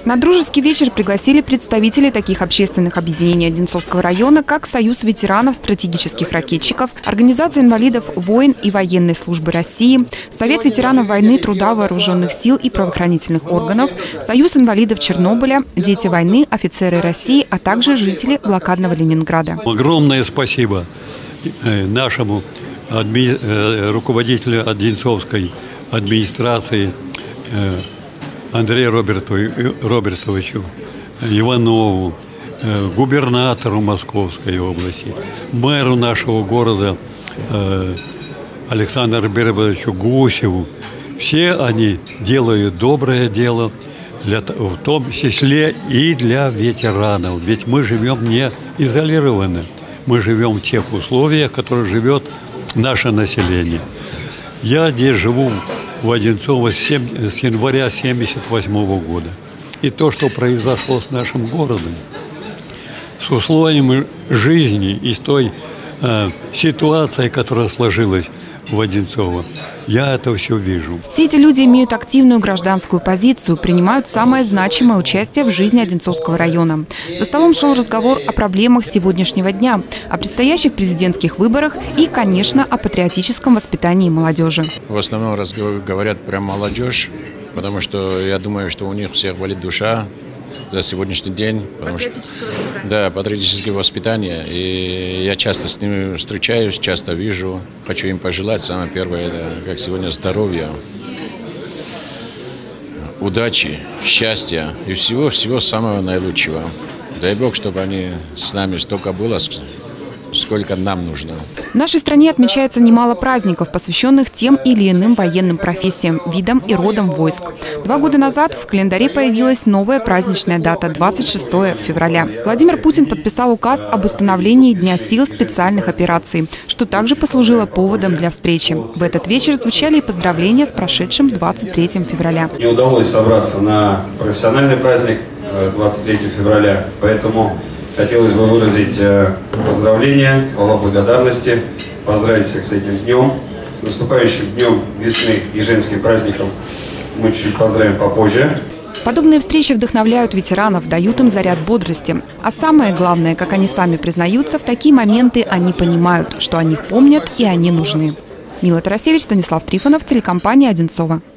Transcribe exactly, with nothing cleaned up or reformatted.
На дружеский вечер пригласили представителей таких общественных объединений Одинцовского района, как Союз ветеранов стратегических ракетчиков, Организация инвалидов войн и военной службы России, Совет ветеранов войны, труда, вооруженных сил и правоохранительных органов, Союз инвалидов Чернобыля, Дети войны, офицеры России, а также жители блокадного Ленинграда. Огромное спасибо нашему адми... руководителю Одинцовской администрации Андрею Робертовичу Иванову, губернатору Московской области, мэру нашего города Александру Бербовичу Гусеву. Все они делают доброе дело, для, в том числе и для ветеранов. Ведь мы живем не изолированно, мы живем в тех условиях, в которых живет наше население. Я здесь живу в Одинцово с января семьдесят восьмого года. И то, что произошло с нашим городом, с условиями жизни и с той э, ситуацией, которая сложилась в Одинцово, я это все вижу. Все эти люди имеют активную гражданскую позицию, принимают самое значимое участие в жизни Одинцовского района. За столом шел разговор о проблемах сегодняшнего дня, о предстоящих президентских выборах и, конечно, о патриотическом воспитании молодежи. В основном говорят про молодежь, потому что я думаю, что у них всех болит душа за сегодняшний день. Потому что, да, патриотическое воспитание. И я часто с ними встречаюсь, часто вижу. Хочу им пожелать, самое первое, это, как сегодня, здоровья, удачи, счастья и всего-всего самого наилучшего. Дай Бог, чтобы они с нами столько было, сколько нам нужно. В нашей стране отмечается немало праздников, посвященных тем или иным военным профессиям, видам и родам войск. Два года назад в календаре появилась новая праздничная дата – двадцать шестое февраля. Владимир Путин подписал указ об установлении Дня сил специальных операций, что также послужило поводом для встречи. В этот вечер звучали и поздравления с прошедшим двадцать третьим февраля. Не удалось собраться на профессиональный праздник двадцать третьего февраля, поэтому хотелось бы выразить поздравления, слова благодарности, поздравить всех с этим днем, с наступающим днем весны и женским праздником. Мы чуть-чуть поздравим попозже. Подобные встречи вдохновляют ветеранов, дают им заряд бодрости. А самое главное, как они сами признаются, в такие моменты они понимают, что о них помнят и они нужны. Мила Тарасевич, Станислав Трифонов, телекомпания «Одинцово».